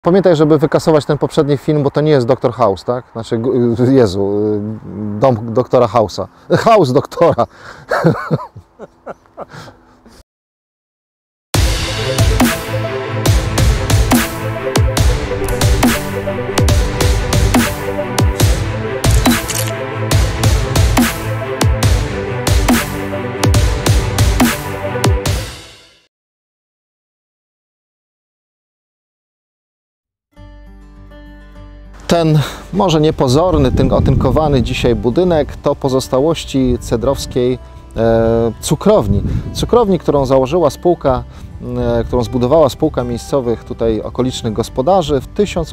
Pamiętaj, żeby wykasować ten poprzedni film, bo to nie jest Dr. House, tak? Znaczy, Jezu, dom doktora House'a. House doktora. Ten może niepozorny, otynkowany dzisiaj budynek to pozostałości cedrowskiej cukrowni. Cukrowni, którą założyła spółka, którą zbudowała spółka miejscowych tutaj okolicznych gospodarzy w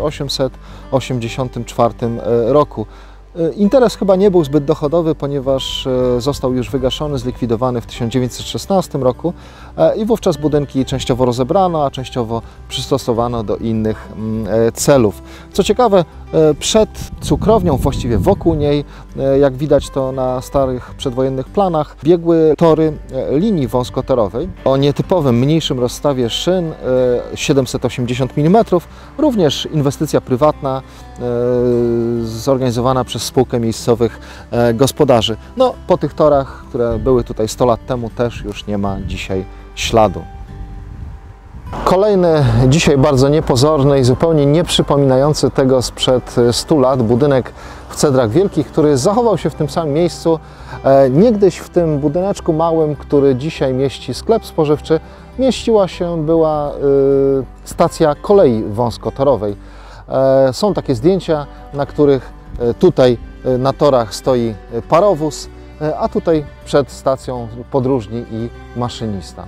1884 roku. Interes chyba nie był zbyt dochodowy, ponieważ został już wygaszony, zlikwidowany w 1916 roku i wówczas budynki częściowo rozebrano, a częściowo przystosowano do innych celów. Co ciekawe, przed cukrownią, właściwie wokół niej, jak widać to na starych przedwojennych planach, biegły tory linii wąskotorowej o nietypowym, mniejszym rozstawie szyn, 780 mm, również inwestycja prywatna zorganizowana przez spółkę miejscowych gospodarzy. No, po tych torach, które były tutaj 100 lat temu, też już nie ma dzisiaj śladu. Kolejny, dzisiaj bardzo niepozorny i zupełnie nie przypominający tego sprzed 100 lat budynek w Cedrach Wielkich, który zachował się w tym samym miejscu. Niegdyś w tym budyneczku małym, który dzisiaj mieści sklep spożywczy, była stacja kolei wąskotorowej. Są takie zdjęcia, na których tutaj na torach stoi parowóz, a tutaj przed stacją podróżni i maszynista.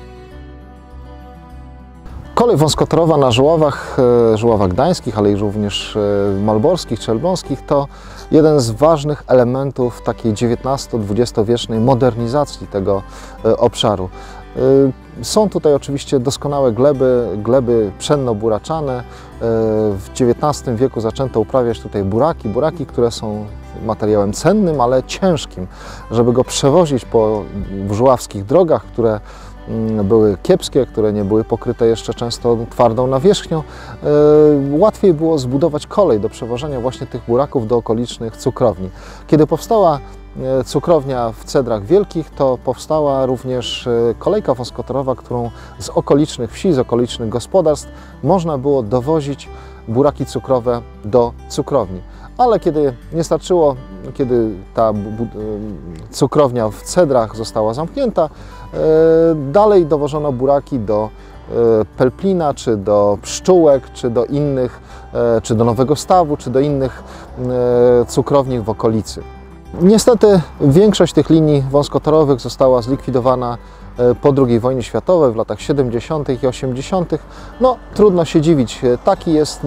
Kolej wąskotorowa na Żuławach gdańskich, ale i również malborskich czy elbląskich to jeden z ważnych elementów takiej XIX-XX-wiecznej modernizacji tego obszaru. Są tutaj oczywiście doskonałe gleby pszenno-buraczane. W XIX wieku zaczęto uprawiać tutaj buraki, które są materiałem cennym, ale ciężkim. Żeby go przewozić po żuławskich drogach, które były kiepskie, które nie były pokryte jeszcze często twardą nawierzchnią, łatwiej było zbudować kolej do przewożenia właśnie tych buraków do okolicznych cukrowni. Kiedy powstała cukrownia w Cedrach Wielkich, to powstała również kolejka wąskotorowa, którą z okolicznych wsi, z okolicznych gospodarstw można było dowozić buraki cukrowe do cukrowni. Ale kiedy nie starczyło, kiedy ta cukrownia w Cedrach została zamknięta, dalej dowożono buraki do Pelplina, czy do Pszczółek, czy do innych, czy do Nowego Stawu, czy do innych cukrowni w okolicy. Niestety większość tych linii wąskotorowych została zlikwidowana po II wojnie światowej w latach 70. i 80. No, trudno się dziwić, taki jest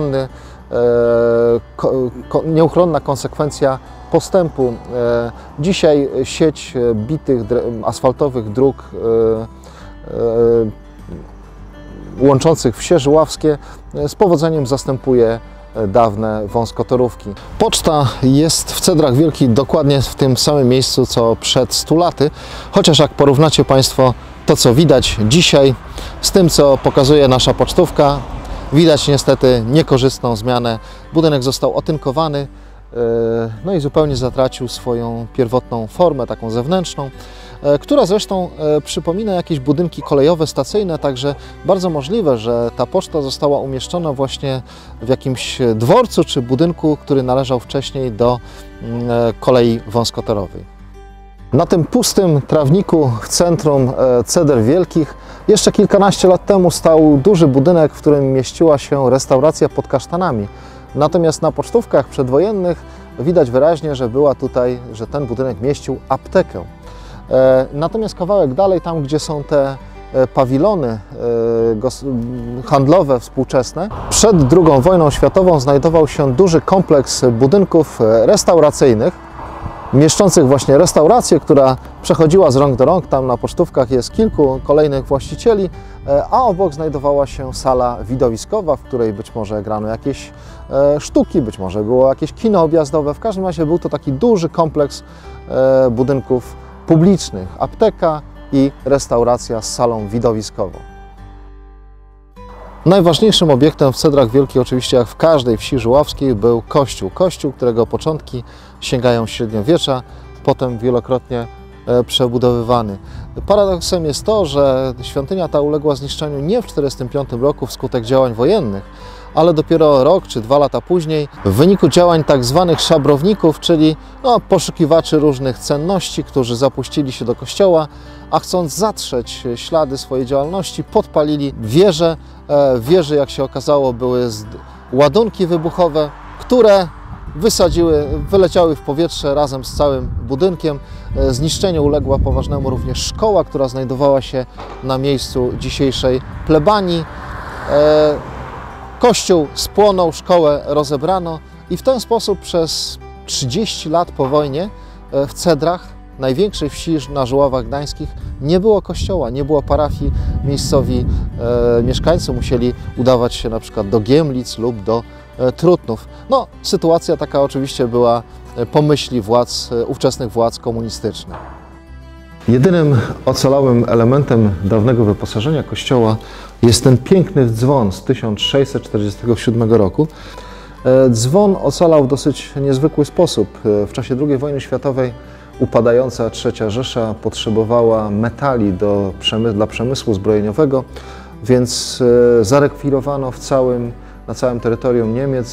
nieuchronna konsekwencja postępu. Dzisiaj sieć bitych asfaltowych dróg łączących wsie żuławskie z powodzeniem zastępuje dawne wąskotorówki. Poczta jest w Cedrach Wielkich dokładnie w tym samym miejscu co przed 100 laty, chociaż jak porównacie Państwo to, co widać dzisiaj, z tym, co pokazuje nasza pocztówka, widać niestety niekorzystną zmianę. Budynek został otynkowany, no i zupełnie zatracił swoją pierwotną formę, taką zewnętrzną, która zresztą przypomina jakieś budynki kolejowe, stacyjne, także bardzo możliwe, że ta poczta została umieszczona właśnie w jakimś dworcu czy budynku, który należał wcześniej do kolei wąskotorowej. Na tym pustym trawniku w centrum Ceder Wielkich jeszcze kilkanaście lat temu stał duży budynek, w którym mieściła się restauracja pod kasztanami. Natomiast na pocztówkach przedwojennych widać wyraźnie, że ten budynek mieścił aptekę. Natomiast kawałek dalej, tam gdzie są te pawilony handlowe współczesne, przed II wojną światową znajdował się duży kompleks budynków restauracyjnych, mieszczących właśnie restaurację, która przechodziła z rąk do rąk. Tam na pocztówkach jest kilku kolejnych właścicieli, a obok znajdowała się sala widowiskowa, w której być może grano jakieś sztuki, być może było jakieś kino objazdowe. W każdym razie był to taki duży kompleks budynków publicznych, apteka i restauracja z salą widowiskową. Najważniejszym obiektem w Cedrach Wielkich, oczywiście jak w każdej wsi żuławskiej, był kościół. Kościół, którego początki sięgają średniowiecza, potem wielokrotnie przebudowywany. Paradoksem jest to, że świątynia ta uległa zniszczeniu nie w 1945 roku wskutek działań wojennych, ale dopiero rok czy 2 lata później w wyniku działań tak zwanych szabrowników, czyli poszukiwaczy różnych cenności, którzy zapuścili się do kościoła, a chcąc zatrzeć ślady swojej działalności, podpalili wieżę. W wieży, jak się okazało, były ładunki wybuchowe, które wyleciały w powietrze razem z całym budynkiem. Zniszczeniu uległa poważnemu również szkoła, która znajdowała się na miejscu dzisiejszej plebanii. Kościół spłonął, szkołę rozebrano i w ten sposób przez 30 lat po wojnie w Cedrach, największej wsi na Żuławach Gdańskich, nie było kościoła, nie było parafii. Miejscowi mieszkańcy musieli udawać się na przykład do Giemlic lub do Trutnów. No, sytuacja taka oczywiście była po myśli ówczesnych władz komunistycznych. Jedynym ocalałym elementem dawnego wyposażenia kościoła jest ten piękny dzwon z 1647 roku. Dzwon ocalał w dosyć niezwykły sposób. W czasie II wojny światowej upadająca III Rzesza potrzebowała metali dla przemysłu zbrojeniowego, więc zarekwirowano na całym terytorium Niemiec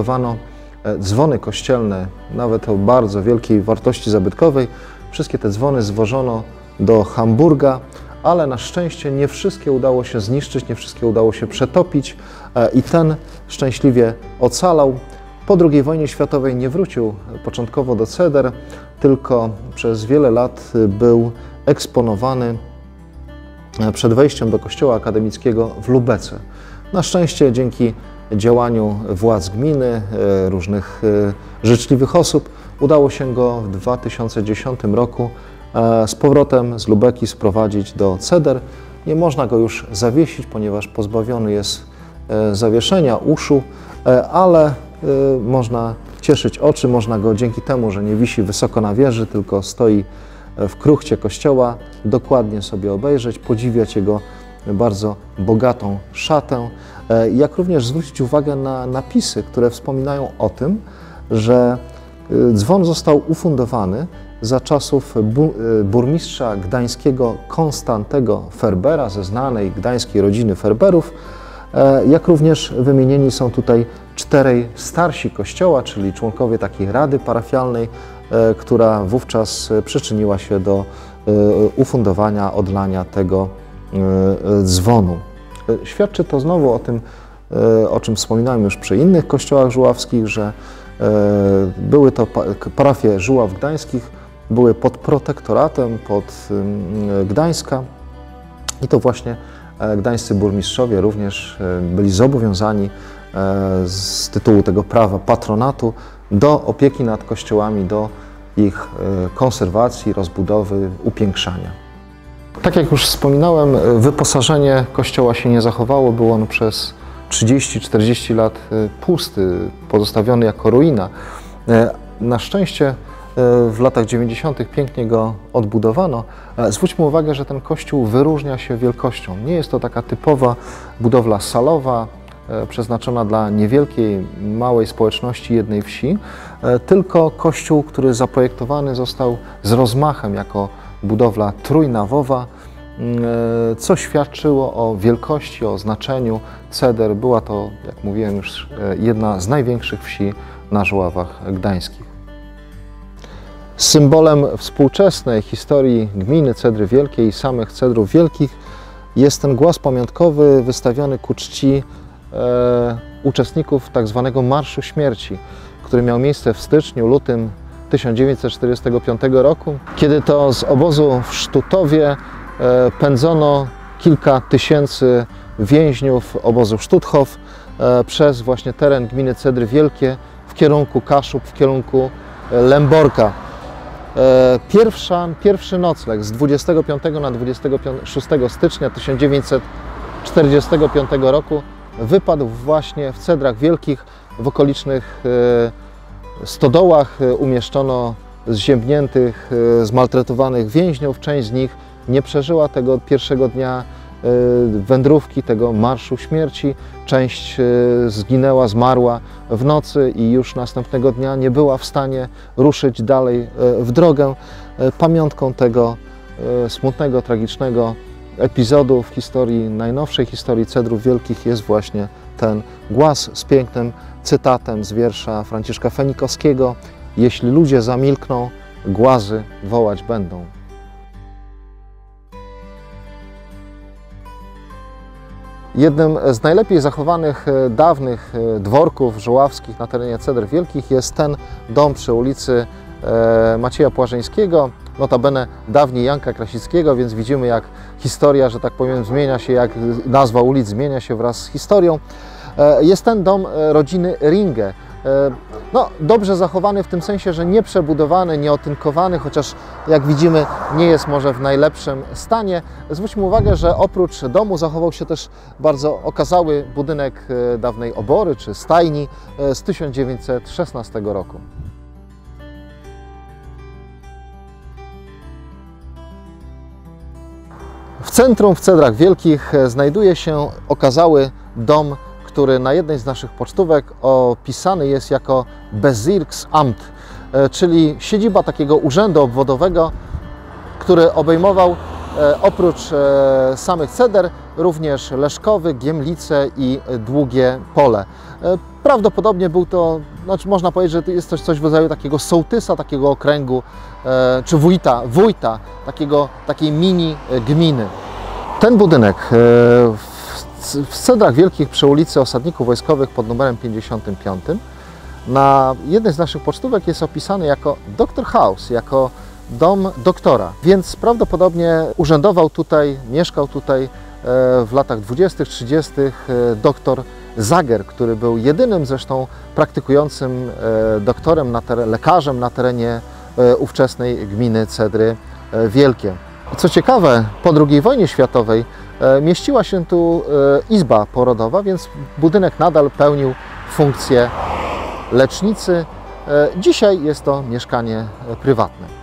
dzwony kościelne, nawet o bardzo wielkiej wartości zabytkowej. Wszystkie te dzwony zwożono do Hamburga, ale na szczęście nie wszystkie udało się zniszczyć, nie wszystkie udało się przetopić i ten szczęśliwie ocalał. Po II wojnie światowej nie wrócił początkowo do Ceder, tylko przez wiele lat był eksponowany przed wejściem do kościoła akademickiego w Lubece. Na szczęście dzięki działaniu władz gminy, różnych życzliwych osób, udało się go w 2010 roku z powrotem z Lubeki sprowadzić do Ceder. Nie można go już zawiesić, ponieważ pozbawiony jest zawieszenia uszu, ale można cieszyć oczy, można go dzięki temu, że nie wisi wysoko na wieży, tylko stoi w kruchcie kościoła, dokładnie sobie obejrzeć, podziwiać jego bardzo bogatą szatę, jak również zwrócić uwagę na napisy, które wspominają o tym, że dzwon został ufundowany za czasów burmistrza gdańskiego Konstantego Ferbera, ze znanej gdańskiej rodziny Ferberów, jak również wymienieni są tutaj 4 starsi kościoła, czyli członkowie takiej rady parafialnej, która wówczas przyczyniła się do ufundowania, odlania tego dzwonu. Świadczy to znowu o tym, o czym wspominałem już przy innych kościołach żuławskich, że były to parafie Żuław Gdańskich, były pod protektoratem, pod Gdańska i to właśnie gdańscy burmistrzowie również byli zobowiązani z tytułu tego prawa patronatu do opieki nad kościołami, do ich konserwacji, rozbudowy, upiększania. Tak jak już wspominałem, wyposażenie kościoła się nie zachowało, był on przez 30-40 lat pusty, pozostawiony jako ruina. Na szczęście w latach 90. pięknie go odbudowano. Zwróćmy uwagę, że ten kościół wyróżnia się wielkością. Nie jest to taka typowa budowla salowa, przeznaczona dla niewielkiej, małej społeczności jednej wsi, tylko kościół, który zaprojektowany został z rozmachem jako budowla trójnawowa, co świadczyło o wielkości, o znaczeniu Ceder. Była to, jak mówiłem już, jedna z największych wsi na Żuławach Gdańskich. Symbolem współczesnej historii gminy Cedry Wielkie i samych Cedrów Wielkich jest ten głaz pamiątkowy wystawiony ku czci uczestników tzw. Marszu Śmierci, który miał miejsce w styczniu, lutym 1945 roku, kiedy to z obozu w Sztutowie pędzono kilka tysięcy więźniów obozu Sztuthof przez właśnie teren gminy Cedry Wielkie w kierunku Kaszub, w kierunku Lęborka. Pierwszy nocleg z 25 na 26 stycznia 1945 roku wypadł właśnie w Cedrach Wielkich. W okolicznych stodołach umieszczono zziębniętych, zmaltretowanych więźniów. Część z nich nie przeżyła tego pierwszego dnia wędrówki tego Marszu Śmierci. Część zginęła, zmarła w nocy i już następnego dnia nie była w stanie ruszyć dalej w drogę. Pamiątką tego smutnego, tragicznego epizodu w historii, najnowszej historii Cedrów Wielkich jest właśnie ten głaz z pięknym cytatem z wiersza Franciszka Fenikowskiego: jeśli ludzie zamilkną, głazy wołać będą. Jednym z najlepiej zachowanych dawnych dworków żuławskich na terenie Cedr Wielkich jest ten dom przy ulicy Macieja Płażeńskiego, notabene dawniej Janka Krasickiego, więc widzimy, jak historia, że tak powiem, zmienia się, jak nazwa ulic zmienia się wraz z historią. Jest ten dom rodziny Ringe. No, dobrze zachowany w tym sensie, że nie przebudowany, nie otynkowany, chociaż jak widzimy nie jest może w najlepszym stanie. Zwróćmy uwagę, że oprócz domu zachował się też bardzo okazały budynek dawnej obory czy stajni z 1916 roku. W centrum, w Cedrach Wielkich, znajduje się okazały dom, który na jednej z naszych pocztówek opisany jest jako Bezirksamt, czyli siedziba takiego urzędu obwodowego, który obejmował oprócz samych Ceder również Leszkowy, Giemlice i Długie Pole. Prawdopodobnie był to, znaczy można powiedzieć, że jest to coś w rodzaju takiego sołtysa, takiego okręgu, czy wójta takiej mini gminy. Ten budynek w Cedrach Wielkich przy ulicy Osadników Wojskowych pod numerem 55 na jednej z naszych pocztówek jest opisany jako Doctor House, jako dom doktora, więc prawdopodobnie urzędował tutaj, mieszkał tutaj w latach 20., 30. doktor Zager, który był jedynym zresztą praktykującym doktorem, lekarzem na terenie ówczesnej gminy Cedry Wielkie. Co ciekawe, po II wojnie światowej mieściła się tu izba porodowa, więc budynek nadal pełnił funkcję lecznicy. Dzisiaj jest to mieszkanie prywatne.